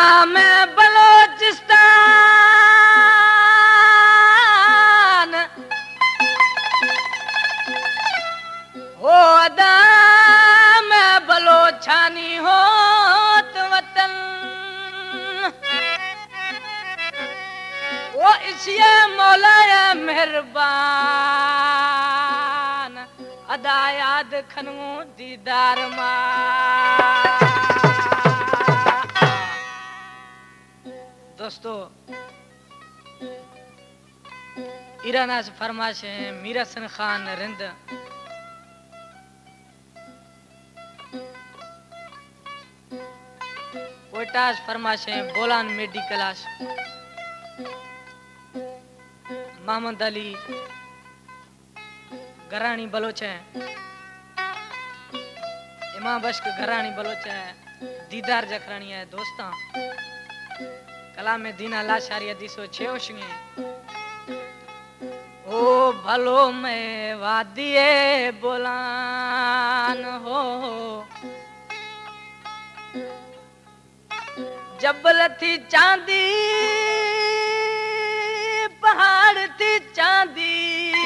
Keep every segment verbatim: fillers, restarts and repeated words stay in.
में बलोचिस्तान हो अदा में बलोचानी हो तो वतन वो इसिए मौलाया मेहरबान अदा याद खनू दीदार मां। दोस्तों ईराना से फरमाशे मीरा सन खान रिंद कोयटास फरमाशे बोलान मेडिकलास मोहम्मद अली घरानी बलोच है इमाम बश्क घरानी बलोच है दीदार जखरानी है दोस्तां कलाम में दीना लाशारी हदीसो छेवशंगे ओ भलो में वादिए बोलान हो जबल थी चांदी पहाड़ थी चांदी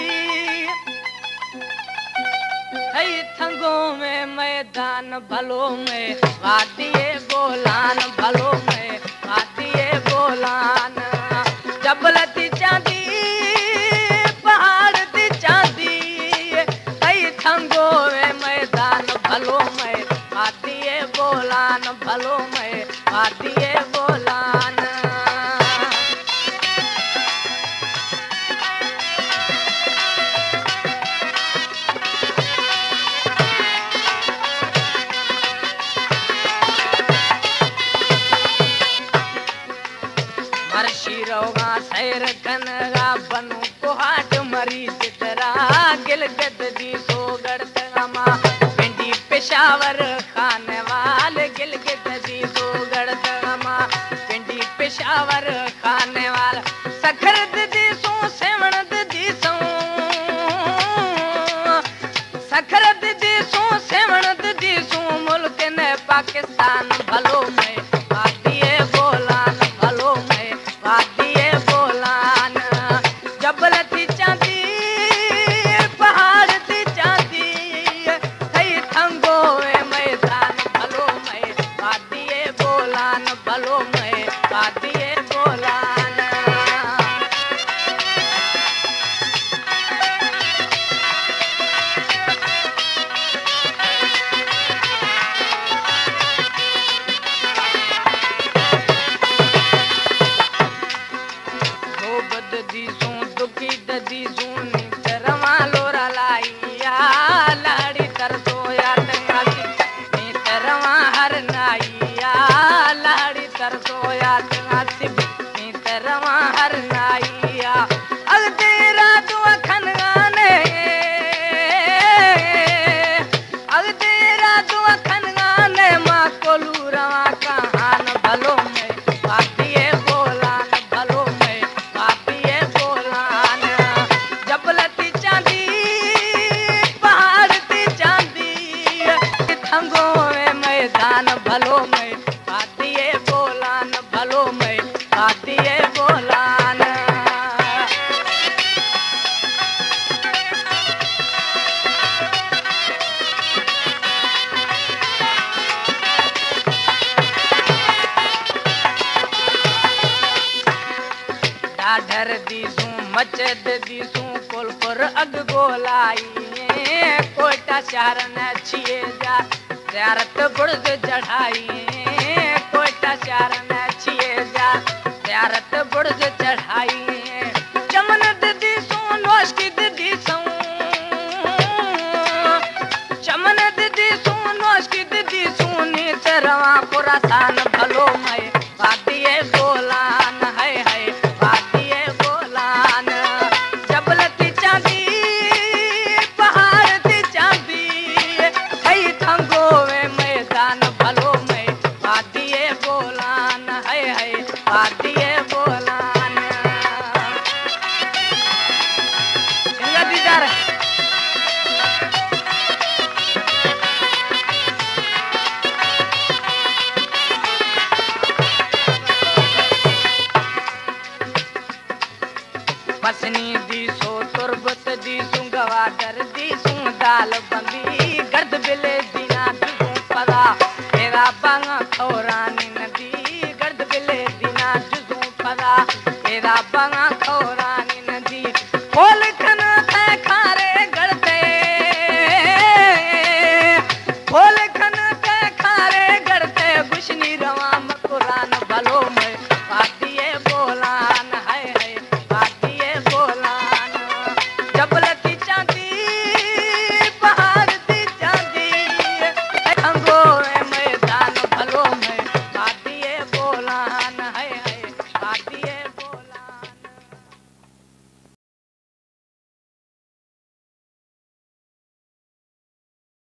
है थंगो में मैदान भलो में वादिए बोलान भलो में वादिए बोलान जबल थी चांदी पहाड़ थी चांदी है थंगो में मैदान भलो में वादिए बोलान भलो में वादिए बोलान। मरशीरोगा सैर कनगा बनू कोहाट मरी चितरा गिलगित दी सोगड़ तमा पिंडी पेशावर खाने वाले गिलगित दी सोगड़ तमा पिंडी पेशावर खाने वाला सखर दी सो सेवण दी सो सखर दी सो सेवण दी सो मुल्क ने पाकिस्तान भलो में वादिए बोलान भलो में वादिए बोलान जबल थी चांदी पहाड़ थी चांदी है थंगो में मैदान भलो में वादिए बोलान भलो में वादिए बोलान। दुखी ददी सुनी तरवा लोरा लाइया लाड़ी तर सोया तंगासी नी तरवा हर नाइया लाड़ी तर सोया तंगासी नी तरवा हर नाइया अग तेरा दुआ खनगाने अग तेरा दुआ खनगाने माँ कोलू रवा कहान भलो में वादिए बोलान भलो में वादिए बोलान जबल थी चांदी पहाड़ थी चांदी थंगो में मैदान भलो में वादिए बोलान भलो में वादिए बोलान। डाढर दीसू मचद दीसू कोलपुर अग गोलाई कोयटा शहर न छिए जा ज़ियारत बुर्ज चढ़ाई कोयटा शहर न छिए जा ज़ियारत बुर्ज चढ़ाई चमन दीसू नोश की दीसू चमन दीसू नोश की दीसू नीच रवा पुरासान भलो में वादिए बोलान है है वादिए बोलान जबल थी चांदी पहाड़ थी चांदी है थंगो में मैदान भलो में वादिए बोलान है है वादिए बोलान। दीदार बंदी गर्द बिले